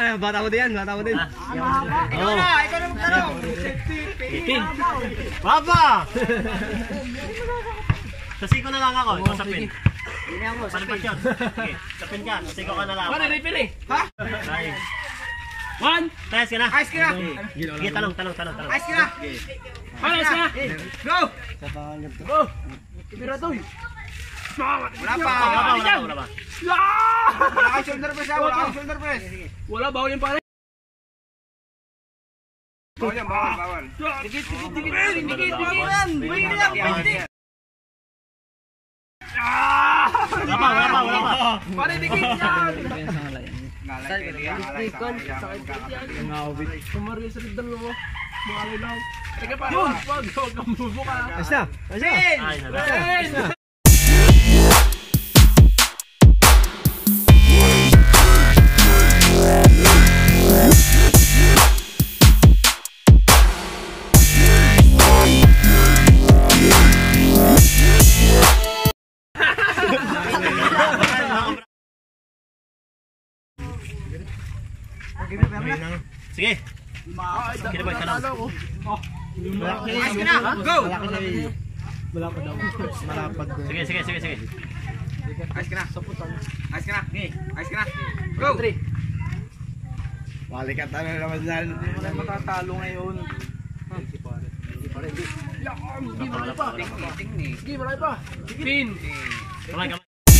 bata mo din yan, bata mo din. Ikaw na magtanong. Pin. Baba! Sa siko na lang ako, ikaw sa pin. Palipad yun. Sige, sa pin ka, sa siko ka na lang. Wala, refill eh. Ha? Nice. 1. Tayas ka na. Ayos ka na. Sige, talong. Ayos ka na. Ayos ka na. Go! Go! Tibira to eh. Wala pa. Wala pa. Wala kang shoulder press ha. Wala kang shoulder press. Wala, bawal yung pare. Bawal. Dikit. Wala pa. Pare, dikit yan. Kumaril sa tigdang mo. Buhalay lang. Teka pa. Wag kang bubuka. Ayos na. Ay, nala. Sige. Sige boy, talong. Ayos ka na. Go! Wala pa daw. Malapad doon. Sige. Ayos ka na. Ayos ka na. Go! Balikat na naman dyan. Wala matatalo ngayon. Sige, marami pa. Pin. Kamay.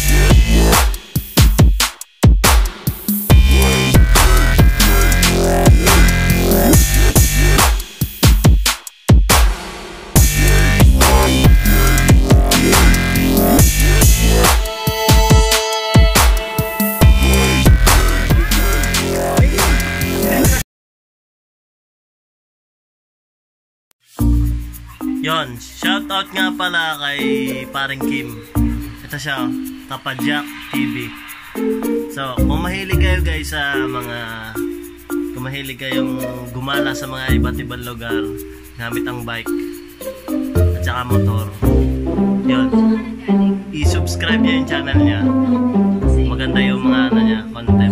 Yon, shoutout nga pala kay paring Kim. Ito siya, Kapadjak TV. So, kung mahilig kayo guys sa kung mahilig kayong gumala sa mga iba't ibang lugar gamit ang bike at saka motor, yun, i-subscribe niya yung channel niya. Maganda yung mga content.